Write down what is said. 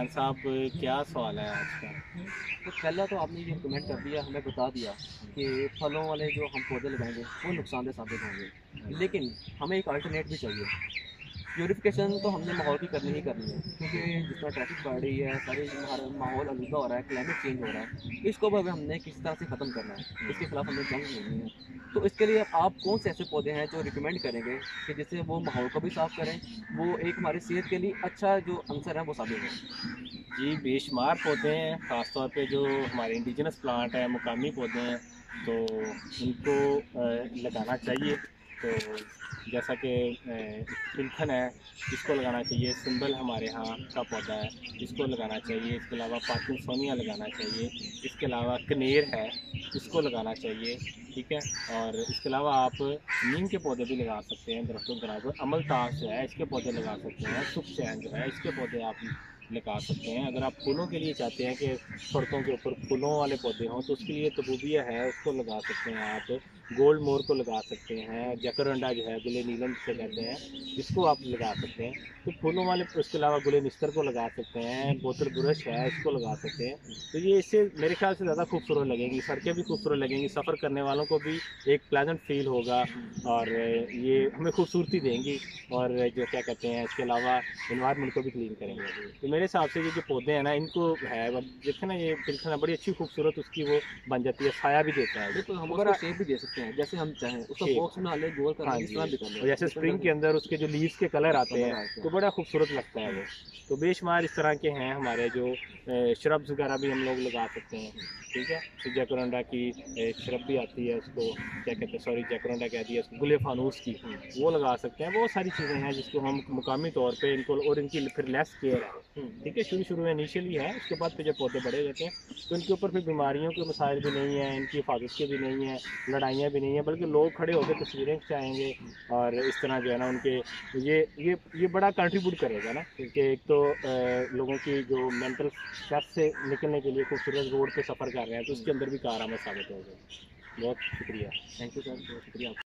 फैज़ान साहब, क्या सवाल है आज का? तो पहला तो आपने ये कमेंट कर दिया, हमें बता दिया कि फलों वाले जो हम पौधे लगाएंगे वो नुकसानदेह साबित होंगे, लेकिन हमें एक अल्टरनेट भी चाहिए। प्यूरिफिकेशन तो हमने माहौल की करनी ही करनी है, क्योंकि जिस तरह ट्रैफिक बढ़ रही है, सारी हमारा माहौल आलूदा हो रहा है, क्लाइमेट चेंज हो रहा है, इसको भी हमने किसी तरह से ख़त्म करना है, इसके खिलाफ हमें जंग लड़नी है। तो इसके लिए आप कौन से ऐसे पौधे हैं जो रिकमेंड करेंगे कि जिससे वो माहौल को भी साफ़ करें, वो एक हमारी सेहत के लिए अच्छा जो आंसर है वो साबित हो? जी, बेशुमार पौधे हैं, ख़ास तौर पे जो हमारे इंडिजिनस प्लांट हैं, मुकामी पौधे हैं, तो इनको लगाना चाहिए। तो जैसा कि पिलखन है, इसको लगाना चाहिए। सिंबल हमारे यहाँ का पौधा है, इसको लगाना चाहिए। इसके अलावा पार्किंसोनिया लगाना चाहिए। इसके अलावा कनेर है, इसको लगाना चाहिए। ठीक है। और इसके अलावा आप नीम के पौधे भी लगा सकते हैं दरख्तों के किनारे पर। अमलतास जो है, इसके पौधे लगा सकते हैं। सुखचैन जो है, इसके पौधे आप लगा सकते हैं। अगर आप फूलों के लिए चाहते हैं कि सड़कों के ऊपर फूलों वाले पौधे हों, तो उसके लिए तबूबिया है, उसको लगा सकते हैं आप। गोल्ड मोर को लगा सकते हैं। जकरंडा जो है, गुले नीलम से कहते हैं, इसको आप लगा सकते हैं। तो फूलों वाले, उसके अलावा गुले निस्तर को लगा सकते हैं। बोतल बुरश है, इसको लगा सकते हैं। तो ये इससे मेरे ख्याल से ज़्यादा खूबसूरत लगेंगी, सड़कें भी खूबसूरत लगेंगी, सफ़र करने वालों को भी एक प्लेजेंट फील होगा, और ये हमें खूबसूरती देंगी। और जो क्या कहते हैं, इसके अलावा इन्वायरमेंट को भी क्लीन करेंगे। तो मेरे हिसाब से ये जो पौधे हैं ना, इनको है, अब देखें ना, ये पिलखन है, बड़ी अच्छी खूबसूरत उसकी वो बन जाती है, साया भी देता है वो। बिल्कुल, हम तो उसको बड़ा शेप भी दे सकते हैं जैसे हम चाहें, उसका शेप, बॉक्स बना लें, गोल कर हाँ लें, इस जी। तरह भी कर और लें, जैसे स्प्रिंग के अंदर उसके जो लीव्स के कलर आते हैं, कलर आते तो हैं। बड़ा खूबसूरत लगता है वो। तो बेशुमार इस तरह के हैं हमारे जो श्रब्स वगैरह भी हम लोग लगा सकते हैं। ठीक है। तो जैकरोंडा की श्रब भी आती है, उसको क्या कहते हैं, सॉरी, जैकरोंडा कह दिया उसको, गुले फानूस की, वो लगा सकते हैं। बहुत सारी चीज़ें हैं जिसको हम मुकामी तौर पे इनको, और इनकी फिर लेस केयर है। ठीक है। शुरू शुरू में इनिशियली है, उसके बाद फिर जब पौधे बड़े हो जाते हैं, तो इनके ऊपर फिर बीमारियों के मसाइल भी नहीं है, इनकी हिफाजत के भी नहीं है, लड़ाइयाँ भी नहीं है, बल्कि लोग खड़े होकर तस्वीरें खिंचाएँगे। और इस तरह जो है ना, उनके ये बड़ा कंट्रीब्यूट करेगा ना, क्योंकि एक तो लोगों की जो मेंटल स्ट्रेस से निकलने के लिए खूबसूरत रोड पे सफ़र कर रहे हैं, तो उसके अंदर भी कारआमद साबित होगा। बहुत शुक्रिया। थैंक यू सर, बहुत शुक्रिया।